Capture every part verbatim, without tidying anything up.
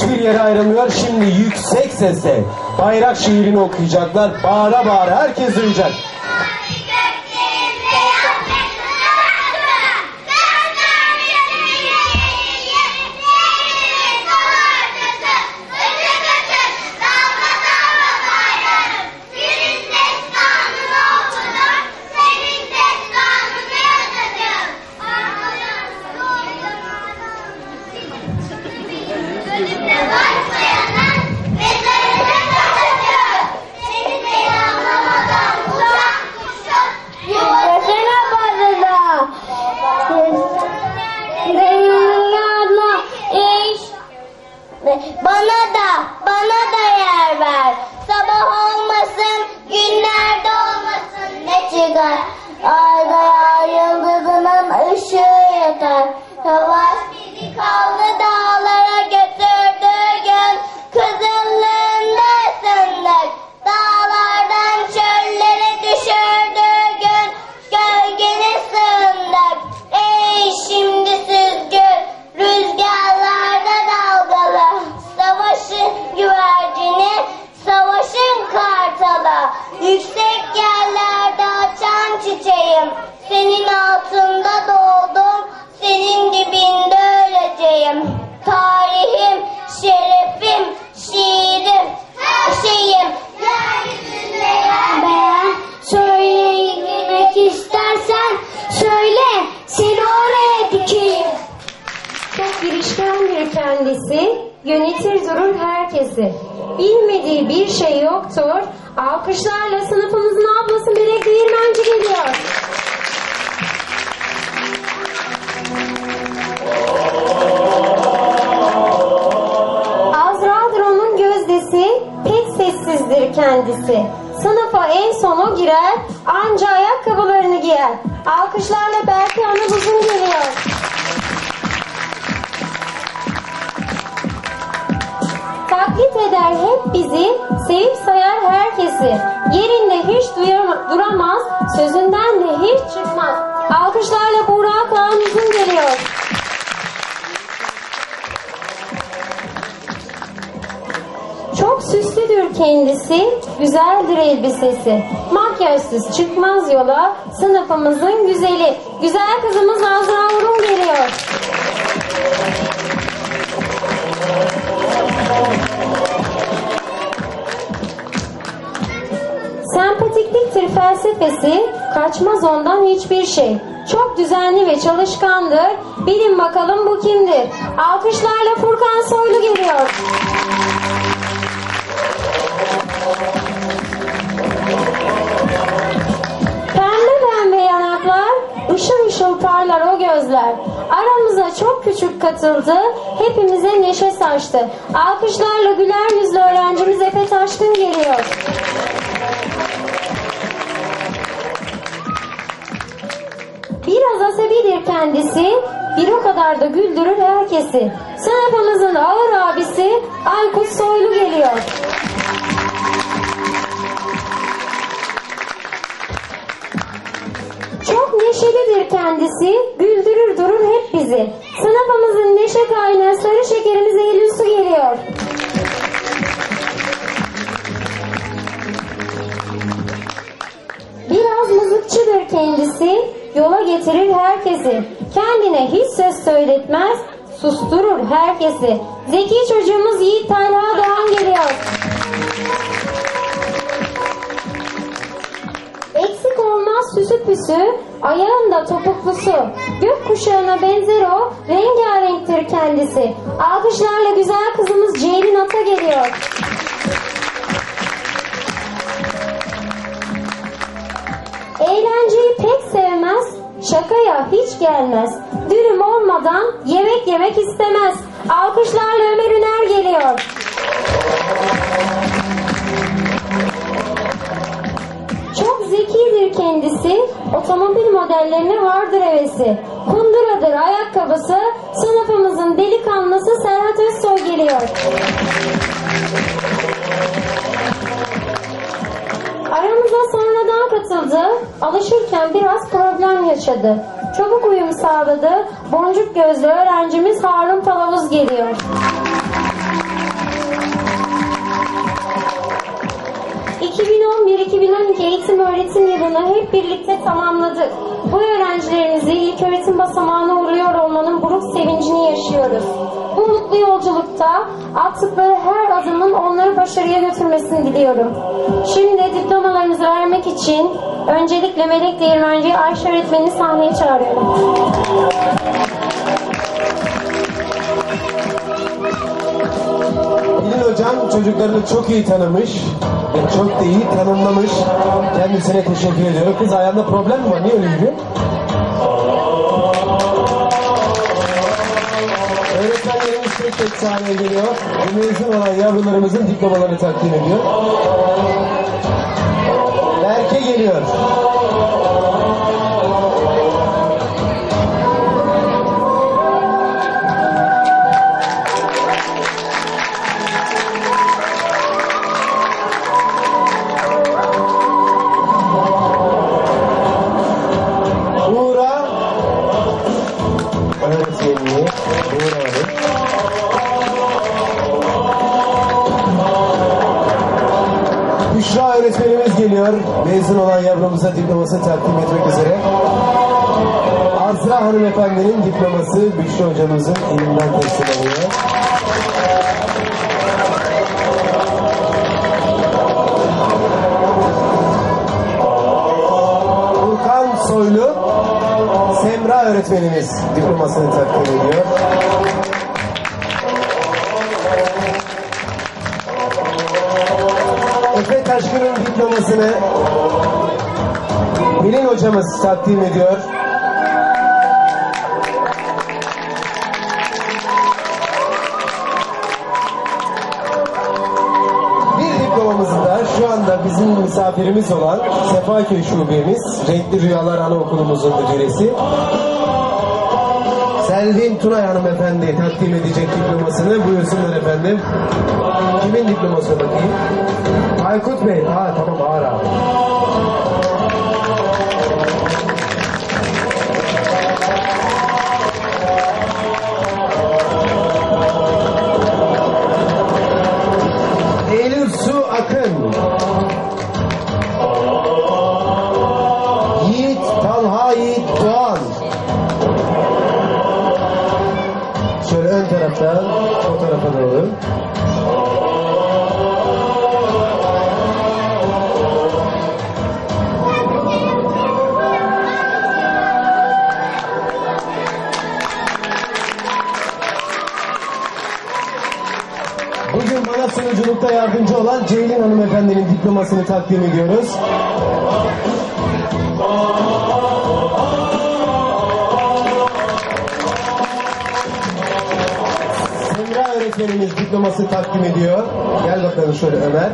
hiçbir yere ayrılmıyor. Şimdi yüksek sesle bayrak şiirini okuyacaklar. Bağıra bağıra herkes duyacak. Bana da, bana da yer ver. Sabah olmasın, günlerde olmasın ne çıkar. Ayda ya yıldızının ışığı yeter. Savaş bizi kaldı dağlara götürdüğü gün. Kızıllığında ısındık. Dağlardan çöllere düşürdüğü gün. Gölgene sığındık. Ey şimdi süzgün, rüzgarlarda dalgalı. Savaşın güvercini, savaşın kartalı. Yüksek yerlerde açan çiçeğim. Senin altında doğdum, senin dibinde öleceğim. Tarihim, şerefim, şiirim, her şeyim. Yeryüzünde yer beğen. Şöyle gitmek istersen söyle, seni oraya dikeyim. Çok girişkendir kendisi, yönetir durur herkesi. Bilmediği bir şey yoktur. Alkışlarla sınıfımızın ablası Melek Değirmenci geliyor. Azra'dır onun gözdesi, pek sessizdir kendisi. Sınıfa en son o girer, anca ayakkabılarını giyer. Alkışlarla Berke Hanım uzun geliyor. Taklit eder hep bizi, sevip sayar herkesi. Yerinde hiç duramaz, sözünden de hiç çıkmaz. Alkışlarla Burak Kağan uzun geliyor. Çok süslüdür kendisi, güzeldir elbisesi. Makyajsız çıkmaz yola, sınıfımızın güzeli. Güzel kızımız Azra Urun geliyor. Sempatikliktir felsefesi, kaçmaz ondan hiçbir şey. Çok düzenli ve çalışkandır, bilin bakalım bu kimdir? Alkışlarla Furkan Soylu geliyor. Pembe pembe yanaklar, ışıl ışıl parlar o gözler. Aramıza çok küçük katıldı, hepimize neşe saçtı. Alkışlarla güler yüzlü öğrencimiz Efe Taşkın geliyor. Biraz asabidir kendisi, bir o kadar da güldürür herkesi. Sınıfımızın ağır abisi Aykut Soylu geliyor. Çok neşelidir kendisi, güldürür durur hep bizi. Sınıfımızın neşe kaynağı sarı şekerimiz Eylül Su geliyor. Biraz mızıkçıdır kendisi, yola getirir herkesi. Kendine hiç söz söyletmez, susturur herkesi. Zeki çocuğumuz Yiğit Talha Doğan geliyor. Eksik olmaz süsü püsü, ayağında topuklusu. Gökkuşağına benzer o, rengarenktir kendisi. Alkışlarla güzel kızımız Ceylin Ata geliyor. Eğlenceyi pek sevmez, şakaya hiç gelmez. Dürüm olmadan yemek yemek istemez. Alkışlarla Ömer Üner geliyor. Çok zekidir kendisi, otomobil modellerine vardır hevesi. Kunduradır ayakkabısı, sınıfımızın delikanlısı Serhat Özsoy geliyor. Aramıza sonradan katıldı, alışırken biraz problem yaşadı. Çabuk uyum sağladı, boncuk gözlü öğrencimiz Harun Palavuz geliyor. iki bin on iki eğitim öğretim yılını hep birlikte tamamladık. Bu öğrencilerimizi ilköğretim basamağına uğruyor olmanın buruk sevincini yaşıyoruz. Bu mutlu yolculukta attıkları her adımın onları başarıya götürmesini diliyorum. Şimdi diplomalarımızı vermek için öncelikle Melek Değirmenci Ayşe öğretmenini sahneye çağırıyorum. Pelin hocam çocuklarını çok iyi tanımış ve çok da iyi tanımlamış. Kendisine teşekkür ediyorum. Kız ayağında problem mi var? Niye öyle yürüyor? Öğretmenlerimiz tek tek sahneye geliyor. Mezun olan yavrularımızın diplomalarını takdim ediyor. Berke geliyor. Buğra öğretmenliği. Buğra Hanım. Büşra öğretmenimiz geliyor. Mezun olan yavrumuza diplomasını takdim etmek üzere. Azra hanımefendinin diploması Büşra hocamızın elinden teslim alıyor. Urkan Soylu, Semra öğretmenimiz diplomasını takdim ediyor. Efe Taşkın'ın diplomasını Pelin hocamız takdim ediyor. Bir diplomamızı da şu anda bizim misafirimiz olan Sefaköy Şubemiz, Renkli Rüyalar Anaokulumuzun müdüresi Selvin Tunay hanımefendi takdim edecek diplomasını. Buyursunlar efendim. Kimin diploması bakayım? Aykut Bey. Ha tamam, ağır abi. Eylül Su Akın. Yiğit Talha Yiğit Doğan. Şöyle ön taraftan fotoğrafa doğru. Bugün bana sunuculukta yardımcı olan Ceylin hanımefendinin diplomasını takdim ediyoruz. Semra öğretmenimiz diploması takdim ediyor. Gel bakalım şöyle Ömer.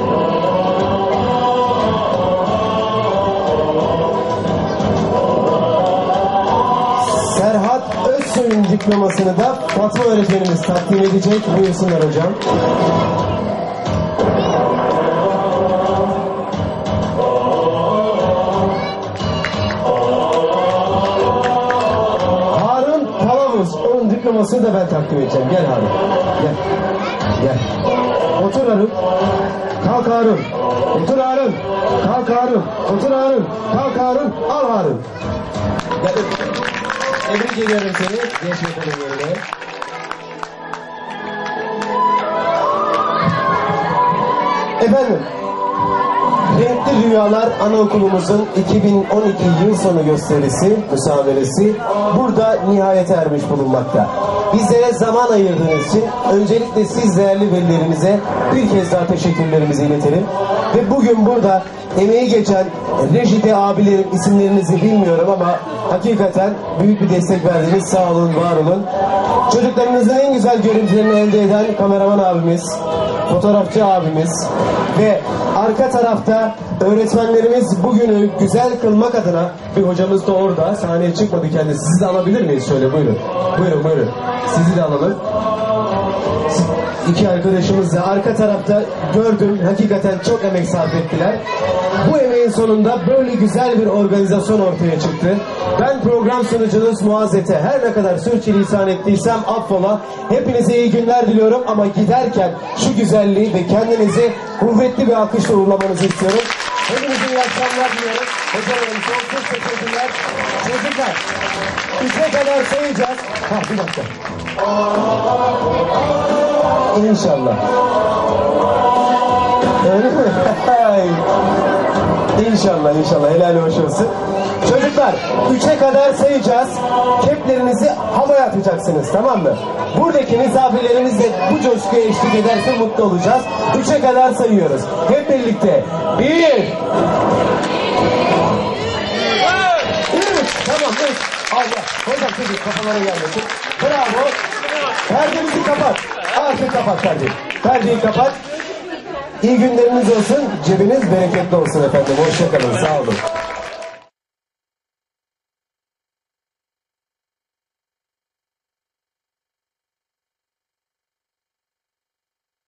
Serhat Özsoy'un diplomasını da Fatma öğretmenimiz takdim edecek. Buyursunlar hocam. Harun Palavuz, onun diplomasını da ben takdim edeceğim. Gel Harun. Gel. Gel. Otur Harun. Kalk Harun. Otur Harun. Kalk Harun. Otur Harun. Kalk Harun. Al Harun. Gel. Tebrik ediyorum seni. Geç bakalım yerine. Efendim, Renkli Rüyalar Anaokulumuzun iki bin on iki yıl sonu gösterisi, müsameresi burada nihayete ermiş bulunmakta. Bizlere zaman ayırdığınız için öncelikle siz değerli velilerimize bir kez daha teşekkürlerimizi iletelim. Ve bugün burada emeği geçen rejide abilerin isimlerinizi bilmiyorum ama hakikaten büyük bir destek verdiniz. Sağ olun, var olun. Çocuklarınızın en güzel görüntülerini elde eden kameraman abimiz, fotoğrafçı abimiz ve arka tarafta öğretmenlerimiz bugünü güzel kılmak adına bir hocamız da orada, sahneye çıkmadı kendisi. Sizi de alabilir miyiz şöyle, buyurun. Buyurun buyurun. Sizi de alalım. İki arkadaşımız da arka tarafta gördüm, hakikaten çok emek sarf ettiler. Bu emeğin sonunda böyle güzel bir organizasyon ortaya çıktı. Ben program sunucunuz Muazzete. Her ne kadar sürçülisan ettiysem affola. Hepinize iyi günler diliyorum ama giderken şu güzelliği ve kendinizi kuvvetli bir alkışla uğurlamanızı istiyorum. Hepinize iyi akşamlar diliyorum. Hocalarım çok çok teşekkürler. Çocuklar, üçe kadar sayacağız. Ha bir dakika. İnşallah. Öyle mi? İnşallah inşallah helal hoş olsun. Çocuklar üçe kadar sayacağız. Keplerinizi havaya atacaksınız, tamam mı? Buradaki misafirlerimiz de bu coşkuya eşlik ederse mutlu olacağız. Üçe kadar sayıyoruz. Hep birlikte. Bir. Üç. Tamam üç. Allah. Hocam çocuk kafalara gelmesin. Bravo. Perdemizi kapat. Artık kapat perdeyi. Perdeyi kapat. İyi günleriniz olsun. Cebiniz bereketli olsun efendim. Hoşçakalın. Sağ olun.